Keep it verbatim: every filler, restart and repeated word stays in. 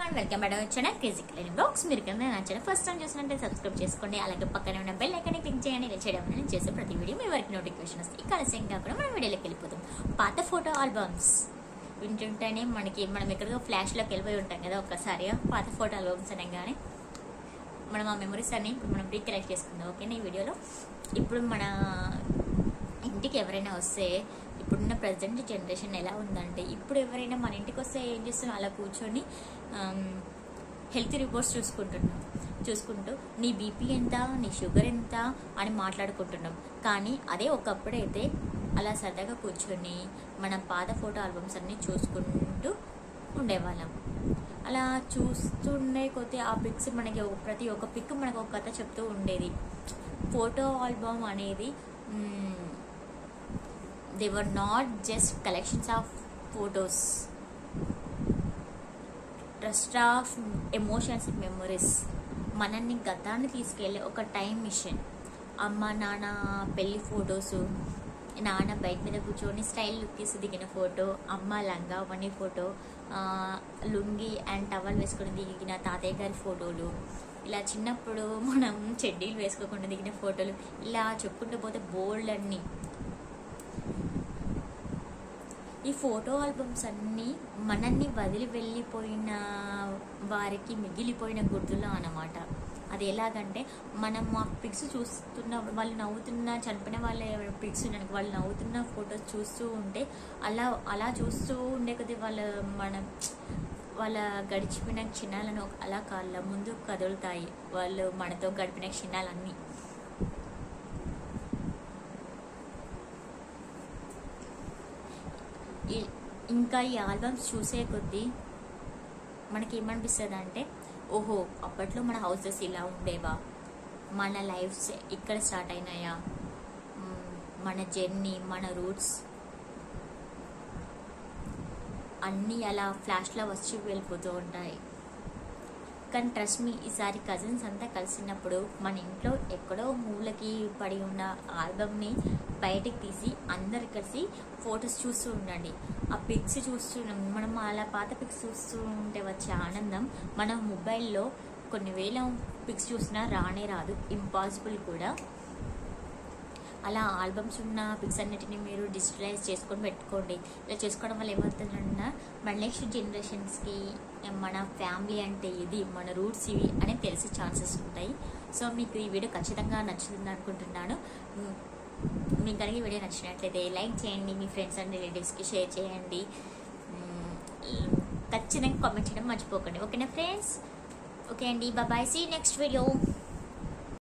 everyone, welcome back to our channel Crazy Cleaning Vlogs. మీరు కనుక నా ఛానల్ ఫస్ట్ టైం చూసినట్లయితే సబ్స్క్రైబ్ చేసుకోండి. అలాగే పక్కనే ఉన్న బెల్ ఐకాన్ క్లిక్ చేయండి. ఇలా చేయడం వల్ల నేను చేసే ప్రతి వీడియో మీ వరకు నోటిఫికేషన్ వస్తాయి. ఇక్కడ సేమ్ కాకుండా మనం వీడియోలోకి వెళ్ళిపోతాం. పాత ఫోటో ఆల్బమ్స్ వింటుంటేనే మనకి మనం ఎక్కడికో ఫ్లాష్లోకి వెళ్ళిపోయి ఉంటాం కదా ఒక్కసారిగా. పాత ఫోటో ఆల్బమ్స్ అనగానే మనం ఆ మెమరీస్ అన్ని ఇప్పుడు మనం రీకలెక్ట్ చేసుకుందాం. ఓకేనా? ఈ వీడియోలో ఇప్పుడు మన ఇంటికి ఎవరైనా వస్తే ఇప్పుడున్న ప్రజెంట్ జనరేషన్ ఎలా ఉందంటే, ఇప్పుడు ఎవరైనా మన ఇంటికి వస్తే ఏం చేస్తున్నాం, అలా కూర్చొని హెల్త్ రిపోర్ట్స్ చూసుకుంటున్నాం చూసుకుంటూ నీ బీపీ ఎంత, నీ షుగర్ ఎంత అని మాట్లాడుకుంటున్నాం. కానీ అదే ఒకప్పుడైతే అలా సరదాగా కూర్చొని మన పాత ఫోటో ఆల్బమ్స్ అన్నీ చూసుకుంటూ ఉండేవాళ్ళం. అలా చూస్తుండే కొద్దీ ఆ పిక్స్ మనకి ప్రతి ఒక్క పిక్ మనకు ఒక కథ చెప్తూ ఉండేది. ఫోటో ఆల్బమ్ అనేది they were not just collections of photos, trust of emotions and memories. మనల్ని గతాన్ని తీసుకెళ్ళే ఒక టైం మిషన్. అమ్మ నాన్న పెళ్లి ఫొటోసు, నాన్న బైక్ మీద కూర్చొని స్టైల్ లుక్ తీసి దిగిన ఫోటో, అమ్మ లంగా వని ఫోటో, లుంగి అండ్ టవల్ వేసుకొని దిగిన తాతయ్య గారి ఫోటోలు, ఇలా చిన్నప్పుడు మనం చెడ్డీలు వేసుకోకుండా దిగిన ఫోటోలు, ఇలా చెప్పుకుంటూ పోతే బోల్డ్ అన్నీ. ఈ ఫోటో ఆల్బమ్స్ అన్నీ మనల్ని వదిలి వెళ్ళిపోయిన వారికి మిగిలిపోయిన గుర్తులు అన్నమాట. అది ఎలాగంటే, మనం ఆ పిక్స్ చూస్తున్న వాళ్ళు నవ్వుతున్న, చనిపోయిన వాళ్ళ పిక్స్ ఉన్నానికి వాళ్ళు నవ్వుతున్న ఫొటోస్ చూస్తూ ఉంటే అలా అలా చూస్తూ ఉండే కొద్ది వాళ్ళ మన వాళ్ళ గడిచిపోయిన క్షణాలను అలా కాళ్ళ ముందు కదులుతాయి. వాళ్ళు మనతో గడిపిన క్షణాలన్నీ. ఇంకా ఈ ఆల్బమ్స్ చూసే కొద్దీ మనకి ఏమనిపిస్తుంది అంటే, ఓహో అప్పట్లో మన హౌసెస్ ఇలా ఉండేవా, మన లైఫ్స్ ఇక్కడ స్టార్ట్ అయినాయా, మన జర్నీ, మన రూట్స్ అన్నీ అలా ఫ్లాష్లో వచ్చి వెళ్ళిపోతూ ఉంటాయి. కానీ ట్రస్ట్ మీ, ఈసారి కజిన్స్ అంతా కలిసినప్పుడు మన ఇంట్లో ఎక్కడో మూలకి పడి ఉన్న ఆల్బమ్ని బయటికి తీసి అందరు కలిసి ఫొటోస్ చూస్తూ ఉండండి. ఆ పిక్స్ చూస్తున్నాం మనం, అలా పాత పిక్స్ చూస్తూ ఉంటే వచ్చే ఆనందం మన మొబైల్లో కొన్ని వేల పిక్స్ చూసినా రానే రాదు, ఇంపాసిబుల్ కూడా. అలా ఆల్బమ్స్ ఉన్న పిక్స్ అన్నిటిని మీరు డిజిటలైజ్ చేసుకొని పెట్టుకోండి. ఇలా చేసుకోవడం వల్ల ఏమవుతుందన్నా, మన నెక్స్ట్ జనరేషన్స్కి మన ఫ్యామిలీ అంటే ఇది, మన రూట్స్ ఇవి అని తెలిసే ఛాన్సెస్ ఉంటాయి. సో మీకు ఈ వీడియో ఖచ్చితంగా నచ్చుతుంది అనుకుంటున్నాను. మీకు కనుక ఈ వీడియో నచ్చినట్లయితే లైక్ చేయండి, మీ ఫ్రెండ్స్ అండ్ రిలేటివ్స్కి షేర్ చేయండి, ఖచ్చితంగా కామెంట్ చేయడం మర్చిపోకండి. ఓకేనా ఫ్రెండ్స్? ఓకే అండి, బాయ్. See next video.